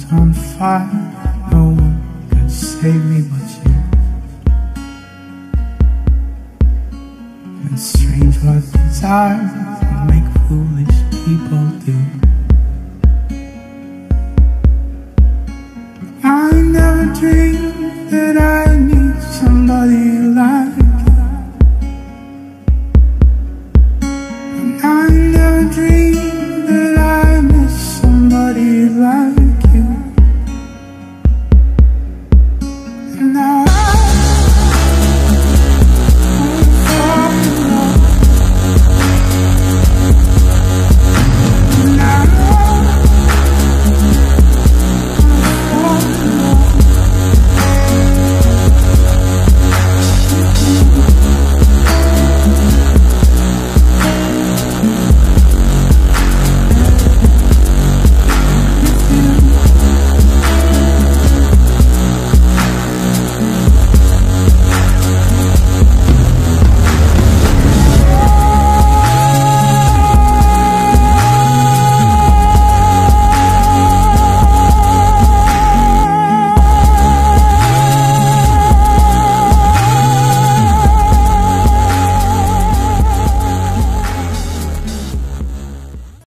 on fire, no one could save me but you. And strange what desire can make foolish